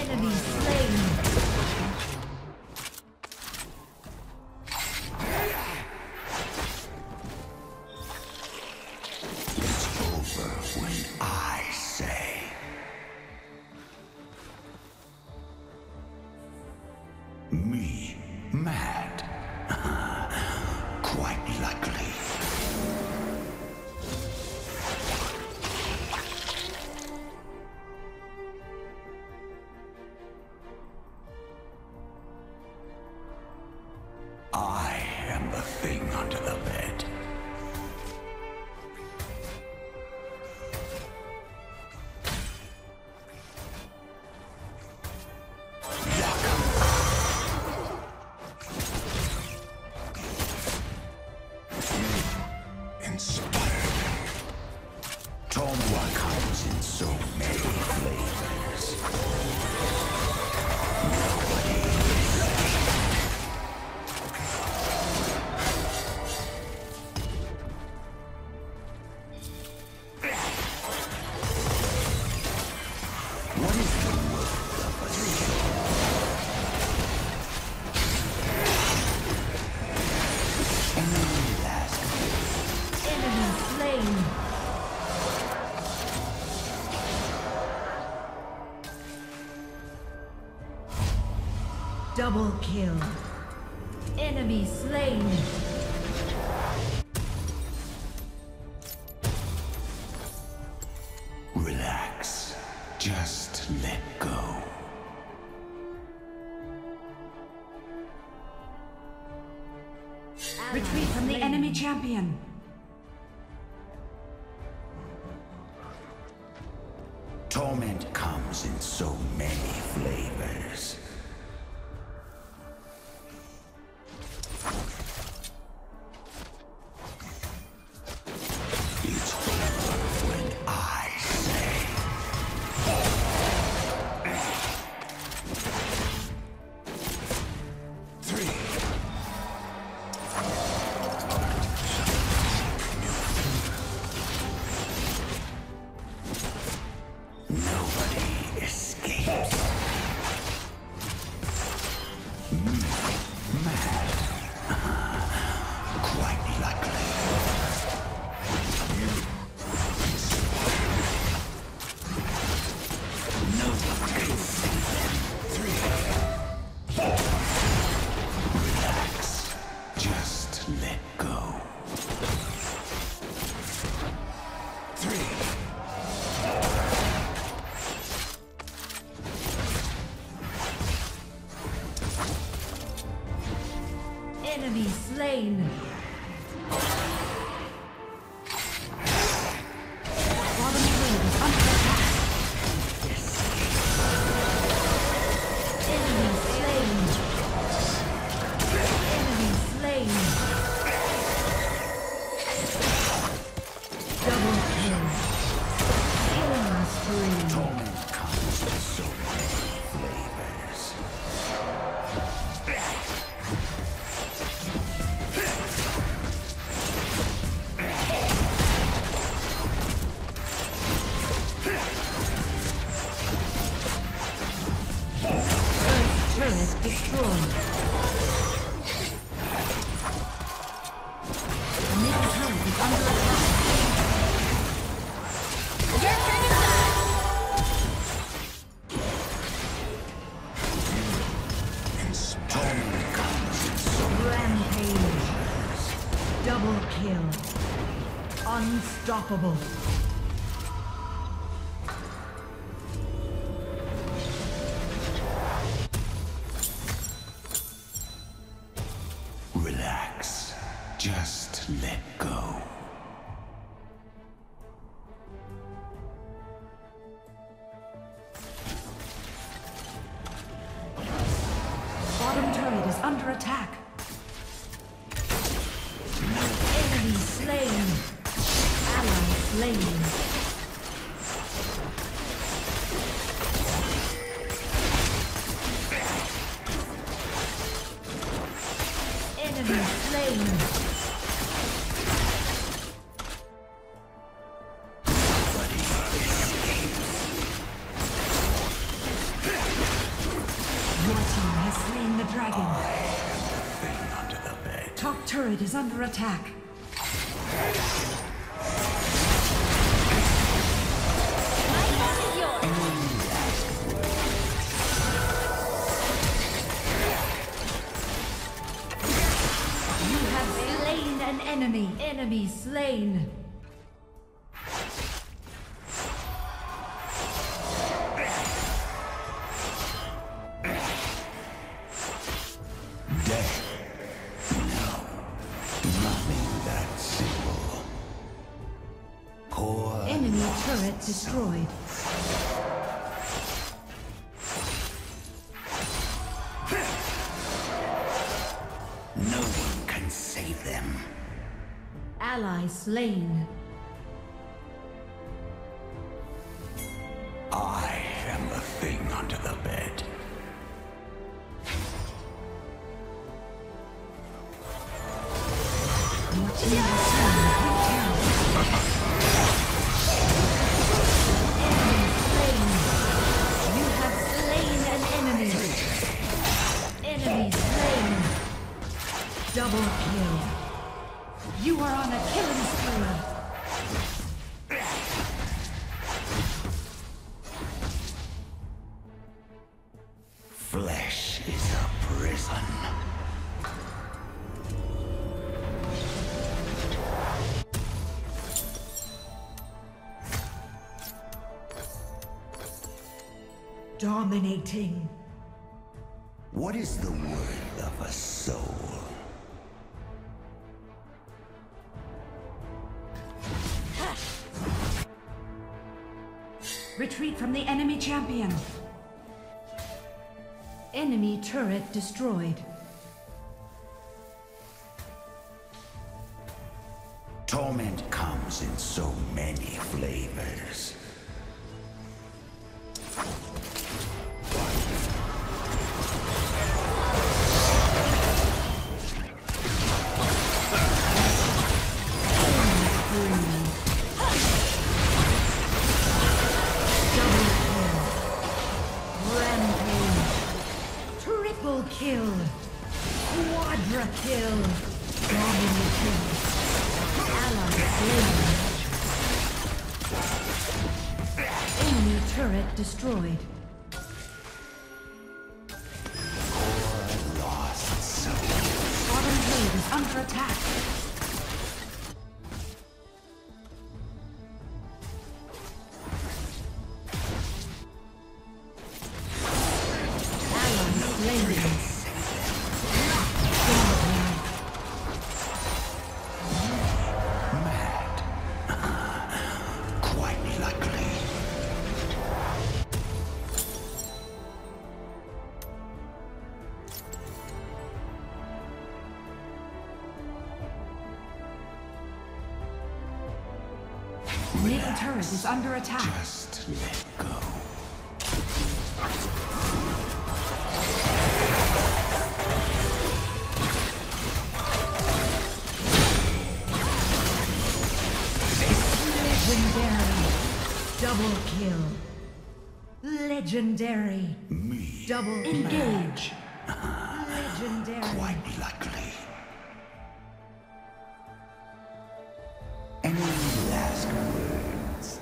Enemy slain. It's over when I say. Me mad? Quite likely. I am the thing under the bed. Tomwa comes in so many flavors. What is the worth of a enemy last? Enemy slain. Double kill. Enemy slain. Relax. Just let go. Retreat from the enemy champion. Torment comes in so many flavors. It's over when I say. Nobody escapes. Mad. Quite likely. No one can see them. Relax. Just let go. Enemy slain. Bottom lane is under attack. Enemy slain. Enemy slain. Double kill. Killing spree. Torment comes in so many flavors. Turret destroyed. The middle turret is under attack. Torment comes in so Rampage. Double kill. Unstoppable. Relax. Just let go. Bottom turret is under attack. Enemy slain. Ally slain. Enemy slain. dragon. Thing under the bed. Top turret is under attack. You have slain an enemy. Enemy slain. Enemy turret destroyed. No one can save them. Ally slain. I am the thing under the bed. Your team has slain the Blue Tower. You have slain an enemy. Enemy slain. Double kill. You are on a killing spree. Flesh is a prison. Dominating. What is the worth of a soul? Retreat from the enemy champion. Enemy turret destroyed. Torment comes in so many flavors. Triple kill. Quadra kill. Dominating. Ally slain. Enemy turret destroyed. Lost soul. Bottom blade is under attack. Mad. Quite likely. Middle turret is under attack. Just let go. Legendary. Double kill. Legendary. Me. Double engage. Legendary. Quite likely. Any last words?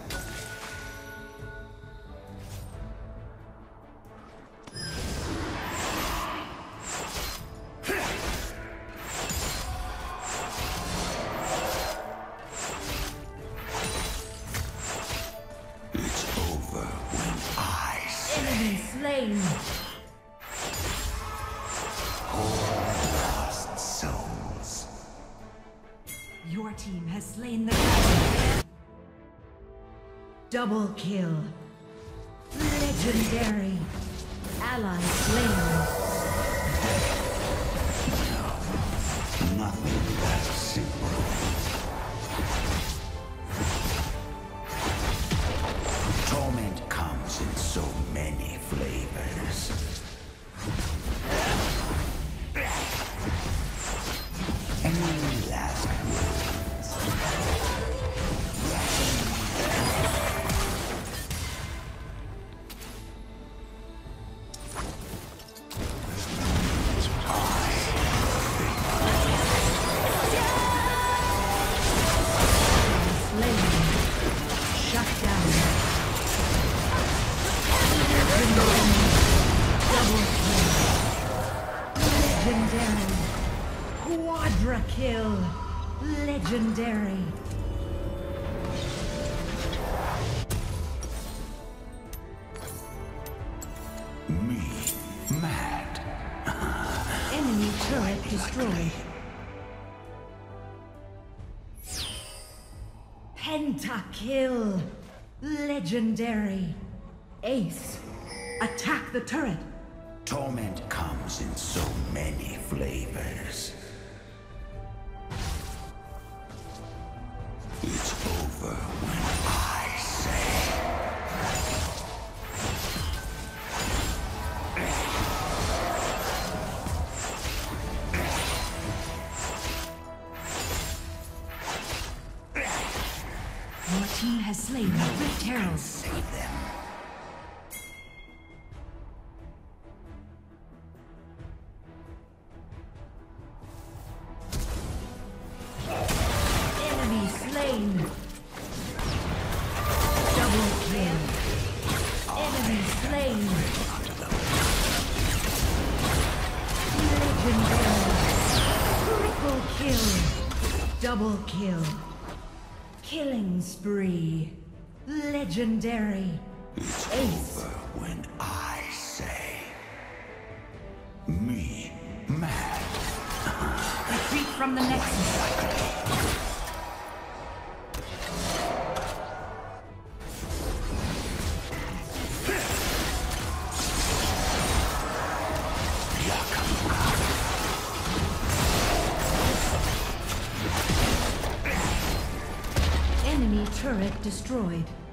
It's over when I say Enemy slain. lost souls. Your team has slain the dragon. Double kill. Legendary. Ally slain. Nothing that simple. Torment comes in so many flavors. Any last words? Legendary. Quadra kill. Legendary. Me mad. Enemy turret destroyed. Pentakill. Legendary. Ace. Attack the turret. Torment comes in so many flavors. It's over when I say. Your team has slain the Rift Herald. Save them. Enemy slain. Double kill. Enemy slain. Legendary. Triple kill. Double kill. Killing spree. Legendary. Ace. Over when I say. Me mad. Retreat from the Nexus. Enemy turret destroyed.